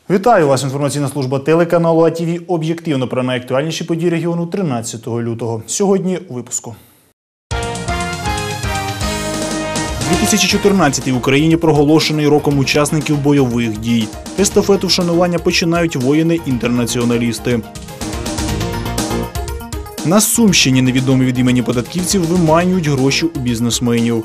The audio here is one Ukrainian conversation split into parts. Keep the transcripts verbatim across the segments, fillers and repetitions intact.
Вітаю вас! Інформаційна служба телеканалу А Т В об'єктивно про найактуальніші події регіону тринадцятого лютого. Сьогодні у випуску. дві тисячі чотирнадцятий в Україні проголошений роком учасників бойових дій. Естафету вшанування починають воїни-інтернаціоналісти. На Сумщині невідомі від імені податківців виманюють гроші у бізнесменів.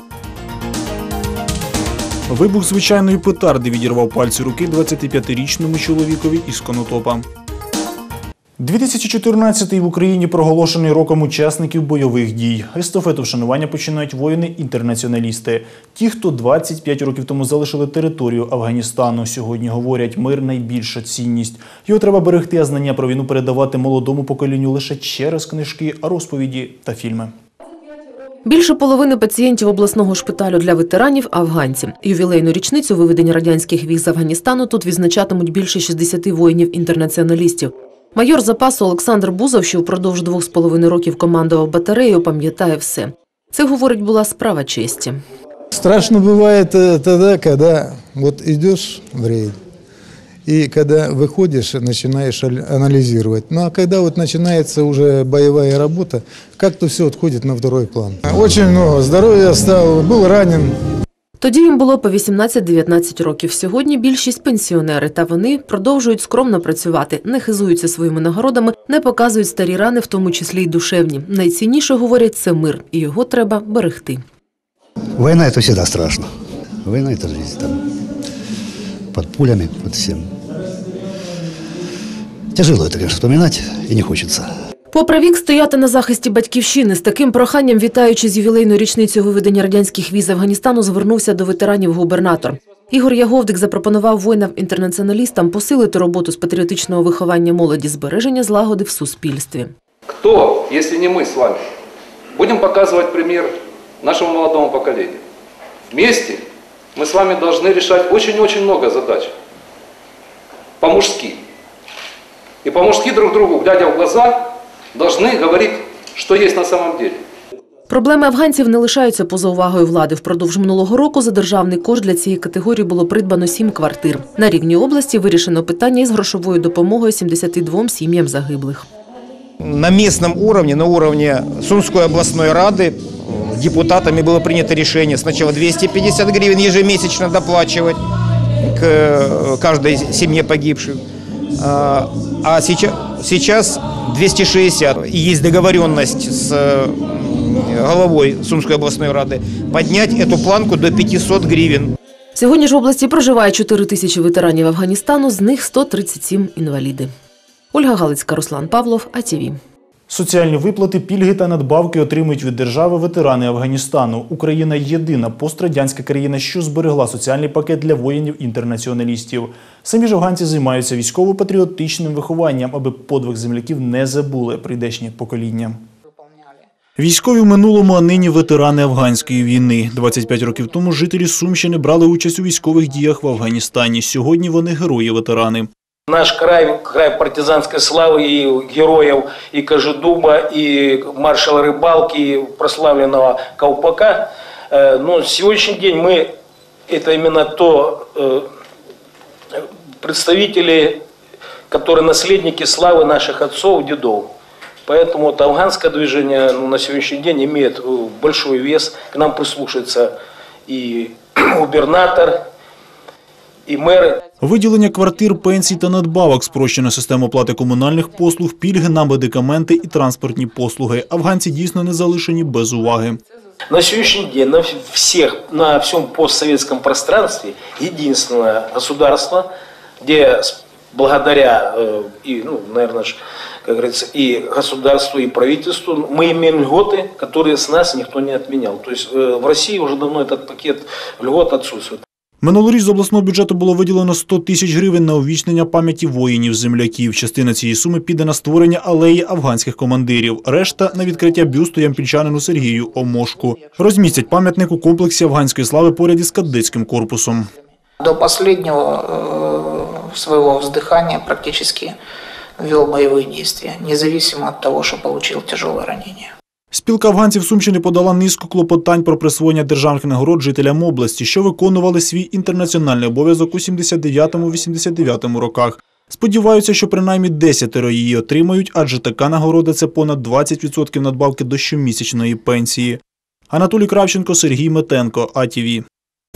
Вибух звичайної петарди відірвав пальці руки двадцятип'ятирічному чоловікові із Конотопа. дві тисячі чотирнадцятий в Україні проголошений роком учасників бойових дій. Естафету вшанування починають воїни-інтернаціоналісти. Ті, хто двадцять п'ять років тому залишили територію Афганістану, сьогодні говорять, мир – найбільша цінність. Його треба берегти, а знання про війну передавати молодому поколінню лише через книжки, розповіді та фільми. Більше половини пацієнтів обласного шпиталю для ветеранів – афганці. Ювілейну річницю виведення радянських військ з Афганістану тут відзначатимуть більше шістдесяти воїнів-інтернаціоналістів. Майор запасу Олександр Бузов, що впродовж двох з половиною років командував батареєю, пам'ятає все. Це, говорить, була справа честі. Страшно буває тоді, коли от йдеш в рейд, и когда выходишь, начинаешь анализировать. Ну а когда вот начинается уже боевая работа, как-то все отходит на второй план. Очень много здоровья стало, был ранен. Тоді їм було по вісімнадцять-дев'ятнадцять років. Сьогодні більшість пенсіонери, та вони продовжують скромно працювати, не хизуються своїми нагородами, не показують старі рани, в тому числі й душевні. Найцінніше, говорять, це мир, і його треба берегти. Война – это всегда страшно. Война – это жизнь там. Под пулями, под всем. Тяжело это, конечно, вспоминать, и не хочется. Попри вік, стояти на захисті батьківщини. З таким проханням, вітаючи з ювілейною річницею виведення радянських військ з Афганістану, звернувся до ветеранів губернатор. Ігор Яговдик запропонував воїнам-інтернаціоналістам посилити роботу з патріотичного виховання молоді, збереження злагоди в суспільстві. Хто, якщо не ми з вами, будемо показувати приклад нашому молодому поколенню. Вместе мы с вами должны решать очень-очень много задач. По-мужски. И по-мужски друг другу, глядя в глаза, должны говорить, что есть на самом деле. Проблеми афганців не лишаються поза увагою влади. Впродовж минулого року за державний кошт для цієї категорії було придбано сім квартир. На рівні області вирішено питання із грошовою допомогою сімдесяти двом сім'ям загиблих. На местном уровне, на уровне Сумской областной рады, депутатами было принято решение сначала двести пятьдесят гривен ежемесячно доплачивать к каждой семье погибших, а сейчас, сейчас двести шестьдесят. И есть договоренность с головой Сумской областной рады поднять эту планку до пятисот гривен. Сьогодні ж в області проживає чотири тисячі ветеранів Афганістану, з них сто тридцять сім інваліди. Ольга Галицька, Руслан Павлов, А Т В. Соціальні виплати, пільги та надбавки отримують від держави ветерани Афганістану. Україна – єдина пострадянська країна, що зберегла соціальний пакет для воїнів-інтернаціоналістів. Самі ж афганці займаються військово-патріотичним вихованням, аби подвиг земляків не забули прийдешні покоління. Військові в минулому, а нині ветерани афганської війни. двадцять п'ять років тому жителі Сумщини брали участь у військових діях в Афганістані. Сьогодні вони герої-ветерани. Наш край, край партизанской славы и героев и Кожедуба, и маршала Рыбалки, и прославленного Колпака. Но в сегодняшний день мы, это именно то представители, которые наследники славы наших отцов, дедов. Поэтому вот афганское движение ну, на сегодняшний день имеет большой вес. К нам прислушается и губернатор, і мери. Виділення квартир, пенсій та надбавок, спрощена система оплати комунальних послуг, пільги на медикаменти і транспортні послуги. Афганці дійсно не залишені без уваги. На сьогоднішній день на всіх, на всьому постсоветском пространстве единственное государство, где благодаря и, ну, наверное, как говорится, и государству, и правительству мы имеем льготы, которые с нас никто не отменял. То есть в России уже давно этот пакет льгот отсутствует. Минулоріч з обласного бюджету було виділено сто тисяч гривень на увічнення пам'яті воїнів-земляків. Частина цієї суми піде на створення алеї афганських командирів. Решта – на відкриття бюсту ямпільчанину Сергію Омошку. Розмістять пам'ятник у комплексі афганської слави поряд із кадетським корпусом. До останнього свого вздихання практично вел бойові дії, незалежно від того, що отримав тяжке ранення. Спілка афганців Сумщини подала низку клопотань про присвоєння державних нагород жителям області, що виконували свій інтернаціональний обов'язок у сімдесят дев'ятому - вісімдесят дев'ятому роках. Сподіваються, що принаймні десятеро її отримають, адже така нагорода – це понад двадцять відсотків надбавки до щомісячної пенсії. Анатолій Кравченко, Сергій Метенко, А Ті Ві.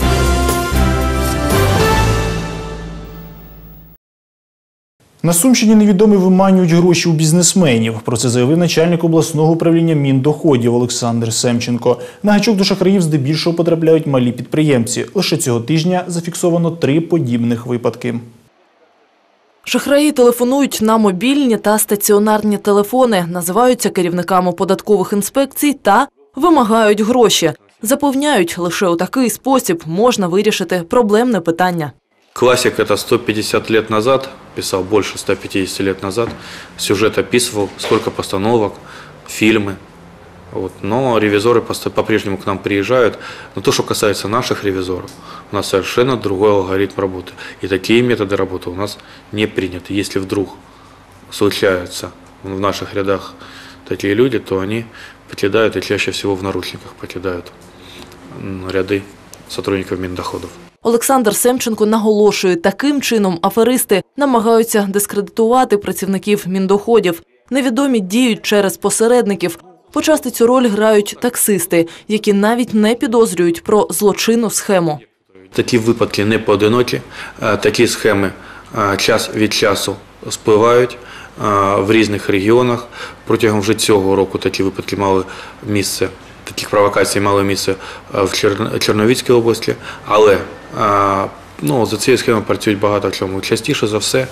На Сумщині невідомі виманюють гроші у бізнесменів. Про це заявив начальник обласного управління Міндоходів Олександр Семченко. На гачок до шахраїв здебільшого потрапляють малі підприємці. Лише цього тижня зафіксовано три подібних випадки. Шахраї телефонують на мобільні та стаціонарні телефони, називаються керівниками податкових інспекцій та вимагають гроші. Запевняють, лише у такий спосіб можна вирішити проблемне питання. Классик – это сто пятьдесят лет назад, писал больше ста пятидесяти лет назад, сюжет описывал, сколько постановок, фильмы. Вот. Но ревизоры по-прежнему к нам приезжают. Но то, что касается наших ревизоров, у нас совершенно другой алгоритм работы. И такие методы работы у нас не приняты. Если вдруг случаются в наших рядах такие люди, то они покидают, и чаще всего в наручниках покидают ряды сотрудников Міндоходів. Олександр Семченко наголошує, таким чином аферисти намагаються дискредитувати працівників Міндоходів. Невідомі діють через посередників. Почасти цю роль грають таксисти, які навіть не підозрюють про злочинну схему. Такі випадки не поодинокі, такі схеми час від часу спливають в різних регіонах. Протягом вже цього року такі випадки мали місце, таких провокацій мали місце в Чернівецькій області, але ну, за цією схемою працюють багато в чому. Частіше за все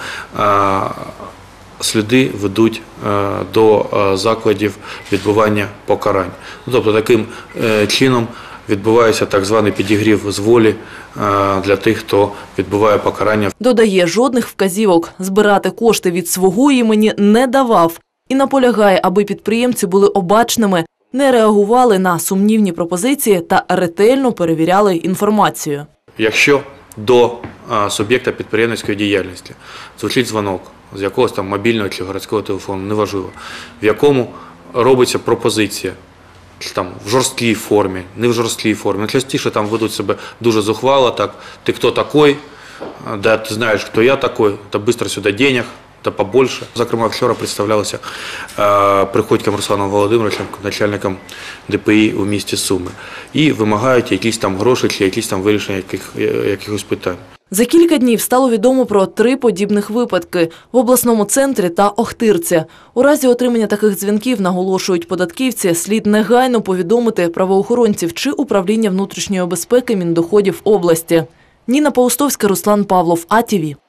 сліди ведуть до закладів відбування покарань. Тобто таким чином відбувається так званий підігрів з волі для тих, хто відбуває покарання. Додає, жодних вказівок збирати кошти від свого імені не давав. І наполягає, аби підприємці були обачними, не реагували на сумнівні пропозиції та ретельно перевіряли інформацію. Якщо до суб'єкта підприємницької діяльності звучить дзвонок з якогось там мобільного чи городського телефону, неважливо, в якому робиться пропозиція, чи там в жорсткій формі, не в жорсткій формі. Частіше там ведуть себе дуже зухвало, так, ти хто такий, да, ти знаєш, хто я такий, та швидко сюди денег, та побольше. Зокрема, вчора представлялися е, Приходьком Русланом Володимировичем, начальником Де Пе І у місті Суми, і вимагають якісь там гроші чи якісь там вирішення яких, якихось питань. За кілька днів стало відомо про три подібних випадки – в обласному центрі та Охтирці. У разі отримання таких дзвінків, наголошують податківці, слід негайно повідомити правоохоронців чи управління внутрішньої безпеки Міндоходів області. Ніна Паустовська, Руслан Павлов, А Ті Ві.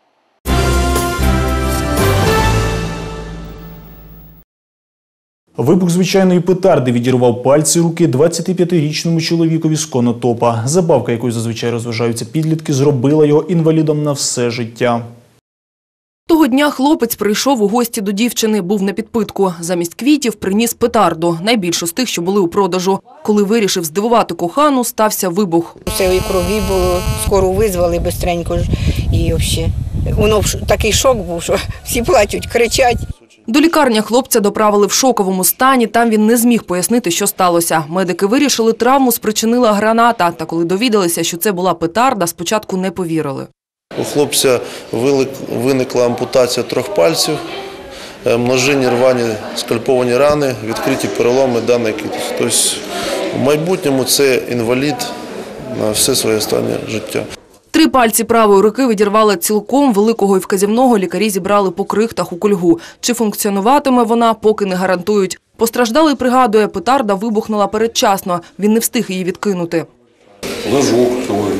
Вибух звичайної петарди відірвав пальці руки двадцятип'ятирічному чоловікові з Конотопа. Забавка, якою зазвичай розважаються підлітки, зробила його інвалідом на все життя. Того дня хлопець прийшов у гості до дівчини, був на підпитку. Замість квітів приніс петарду, найбільшу з тих, що були у продажу. Коли вирішив здивувати кохану, стався вибух. Це і крові було, скоро визвали бистренько. І взагалі, воно такий шок був, що всі плачуть, кричать. До лікарні хлопця доправили в шоковому стані, там він не зміг пояснити, що сталося. Медики вирішили, травму спричинила граната, та коли довідалися, що це була петарда, спочатку не повірили. У хлопця виникла ампутація трьох пальців, множинні рвані скальповані рани, відкриті переломи даної кістки. Тобто в майбутньому це інвалід на все своє останнє життя. Три пальці правої руки відірвали цілком, великого і вказівного лікарі зібрали по крихтах у кульгу. Чи функціонуватиме вона, поки не гарантують. Постраждалий пригадує, петарда вибухнула передчасно, він не встиг її відкинути. Ложок,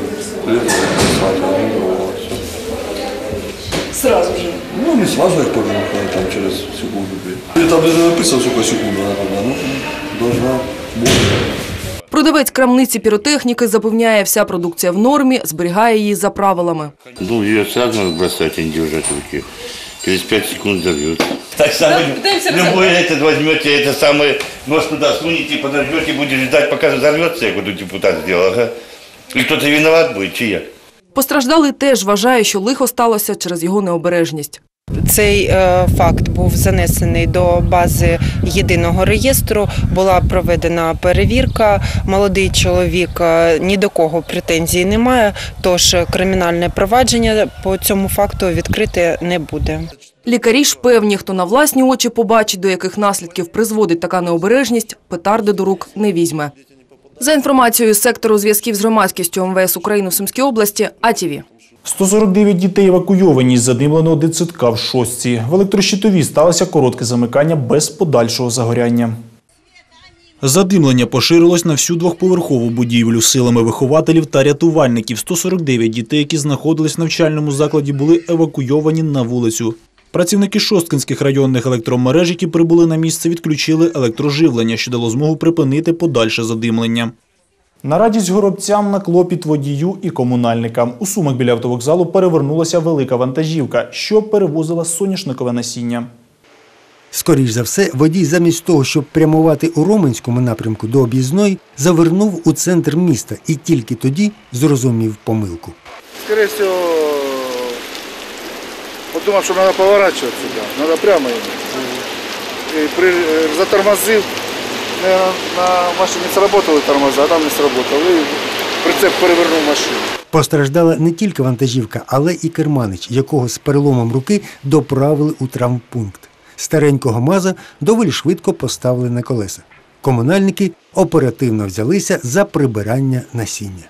Сразу же? Ну, не сразу, я понял, там через секунду. Там даже написано, сколько секунд она там, ну, должна бути. Продавець крамниці піротехніки запевняє, вся продукція в нормі, зберігає її за правилами. Ну, ее сразу бросать и не держать в руке. Через пять секунд взорвется. Так само, любой этот возьмете, это самое, нос туда сунете, подождете, будете ждать, пока взорвется, як вот депутат сделал, ага. И кто-то виноват будет, чи як? Постраждалий теж вважає, що лихо сталося через його необережність. Цей е, факт був занесений до бази єдиного реєстру, була проведена перевірка. Молодий чоловік, е, ні до кого претензій немає, тож кримінальне провадження по цьому факту відкрите не буде. Лікарі ж певні, хто на власні очі побачить, до яких наслідків призводить така необережність, петарди до рук не візьме. За інформацією з сектору зв'язків з громадськістю Ем Ве Ес України в Сумській області, А Ті Ві. сто сорок дев'ять дітей евакуйовані з задимленого дитсадка в Шостці. В електрощитовій сталося коротке замикання без подальшого загоряння. Задимлення поширилось на всю двохповерхову будівлю. Силами вихователів та рятувальників сто сорок дев'ять дітей, які знаходились в навчальному закладі, були евакуйовані на вулицю. Працівники Шосткинських районних електромереж, які прибули на місце, відключили електроживлення, що дало змогу припинити подальше задимлення. На радість горобцям, на клопіт водію і комунальникам. У Сумах біля автовокзалу перевернулася велика вантажівка, що перевозила соняшникове насіння. Скоріш за все, водій замість того, щоб прямувати у Роменському напрямку до об'їзної, завернув у центр міста і тільки тоді зрозумів помилку. Скоріше всього, подумав, що треба поворачувати сюди, треба прямо їхати. І при, затормозив, на машині сработали тормоза, а там не сработали, і прицеп перевернув машину. Постраждала не тільки вантажівка, але і керманич, якого з переломом руки доправили у травмпункт. Старенького МАЗа доволі швидко поставили на колеса. Комунальники оперативно взялися за прибирання насіння.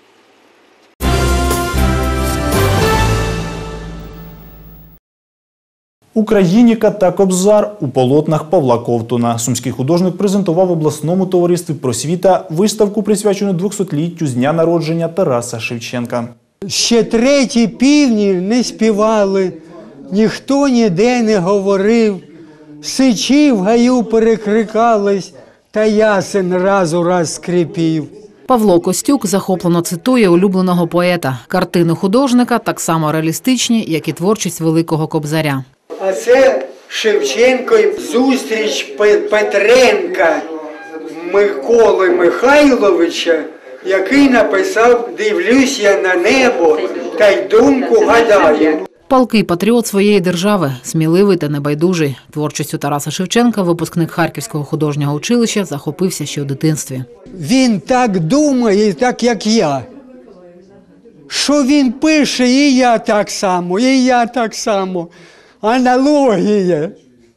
Україніка та Кобзар у полотнах Павла Ковтуна. Сумський художник презентував в обласному товаристві «Просвіта» виставку, присвячену двохсотліттю з дня народження Тараса Шевченка. Ще треті півні не співали, ніхто ніде не говорив, сичі в гаю перекрикались, та ясен раз у раз скрипів. Павло Костюк захоплено цитує улюбленого поета. Картини художника так само реалістичні, як і творчість великого Кобзаря. А це Шевченко зустріч Петренка Миколи Михайловича, який написав «Дивлюсь я на небо, та й думку гадаю». Палкий патріот своєї держави, сміливий та небайдужий. Творчістю Тараса Шевченка випускник Харківського художнього училища захопився ще у дитинстві. Він так думає, так як я. Що він пише, і я так само, і я так само. Аналогія.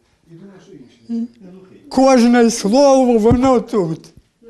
Кожне слово, воно тут.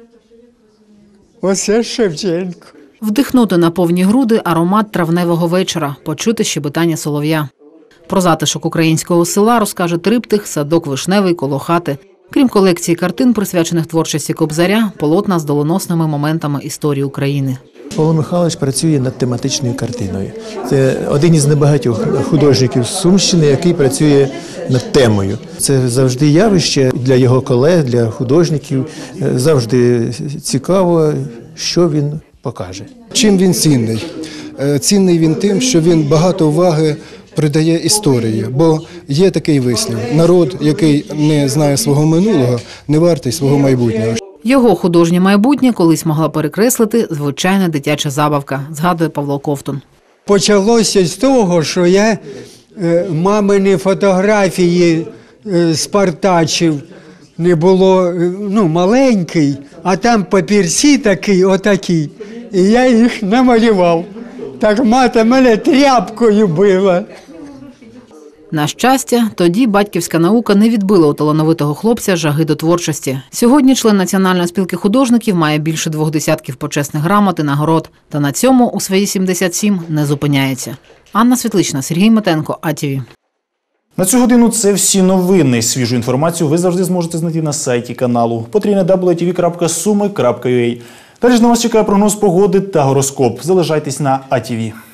Оце Шевченко. Вдихнути на повні груди аромат травневого вечора, почути щебетання солов'я. Про затишок українського села розкаже триптих «Садок вишневий коло хати». Крім колекції картин, присвячених творчості Кобзаря, полотна з доленосними моментами історії України. Павло Михайлович працює над тематичною картиною. Це один із небагатьох художників Сумщини, який працює над темою. Це завжди явище для його колег, для художників. Завжди цікаво, що він покаже. Чим він цінний? Цінний він тим, що він багато уваги придає історії, бо є такий вислів: народ, який не знає свого минулого, не вартий свого майбутнього. Його художнє майбутнє колись могла перекреслити звичайна дитяча забавка, згадує Павло Ковтун. Почалося з того, що я е, мамині фотографії е, спартачив, не було, е, ну, маленький, а там папірці такі, отакі, і я їх намалював. Так мати мене тряпкою била. На щастя, тоді батьківська наука не відбила у талановитого хлопця жаги до творчості. Сьогодні член Національної спілки художників має більше двох десятків почесних грамот і нагород. Та на цьому у свої сімдесят сім не зупиняється. Анна Світлична, Сергій Метенко, А Ті Ві. На цю годину це всі новини. Свіжу інформацію ви завжди зможете знайти на сайті каналу потрійне дабл ю ті ві крапка суми крапка ю а. Далі ж на вас чекає прогноз погоди та гороскоп. Залишайтесь на А Ті Ві.